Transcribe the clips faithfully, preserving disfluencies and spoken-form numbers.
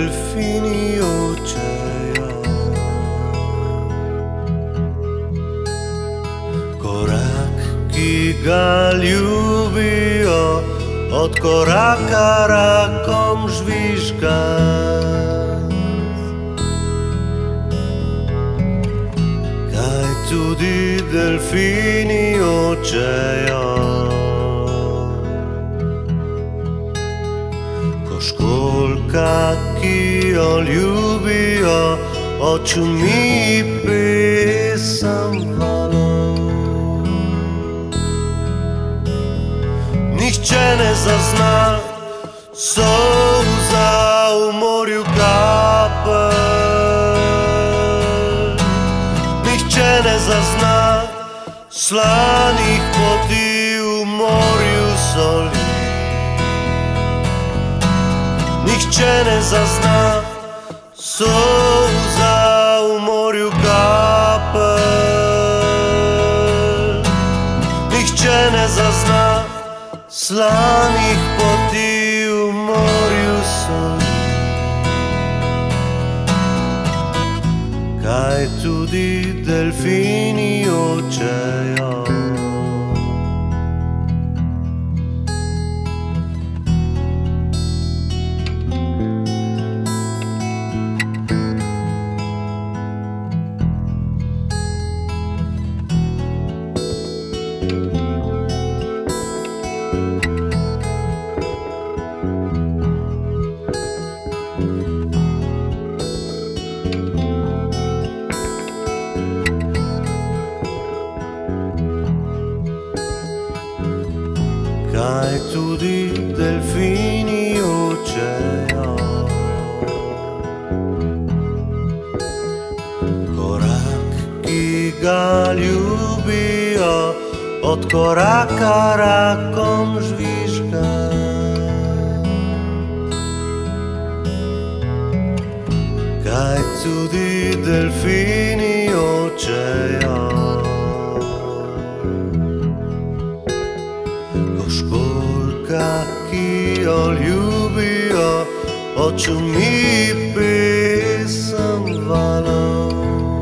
delfini oceano. Korak, ki ga ljubijo, od koraka rakom žvižga. Kaj tudi delfini hočejo, ko školjka, ki jo ljubijo, očumi pesem valov. Nihče ne zazna solza v morju kapelj, nihče ne zazna slanih poti v morju soli, nihče ne zazna solza v morju kapelj, nihče ne zazna slanih poti v morju soli. Kaj tudi delfini hočejo, kaj tudi delfini hočejo. Korak, ki ga ljubijo, od koraka rakom žvižga. Kaj tudi delfini hočejo, školjka, ki jo ljubijo, očumi pesem valov.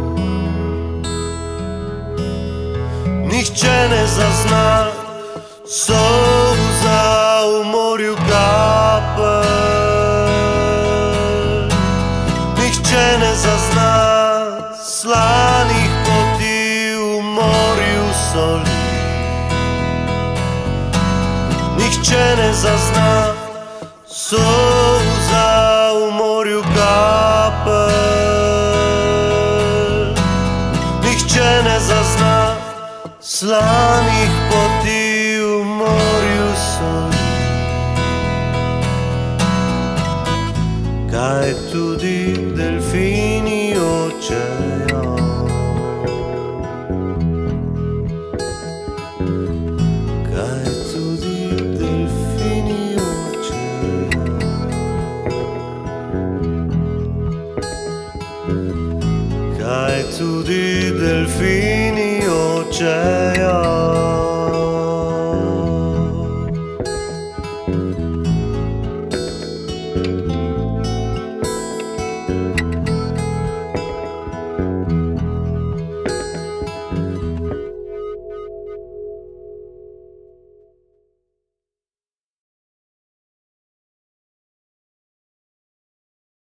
Nihče ne zazna solza v morju kapelj, nihče ne zazna slanih poti v morju soli, nihče ne zazna solza v morju kapelj, nihče ne zazna slanih poti v morju soli. Kaj tudi delfini hočejo, kaj tudi delfini hočejo, kaj tudi delfini hočejo.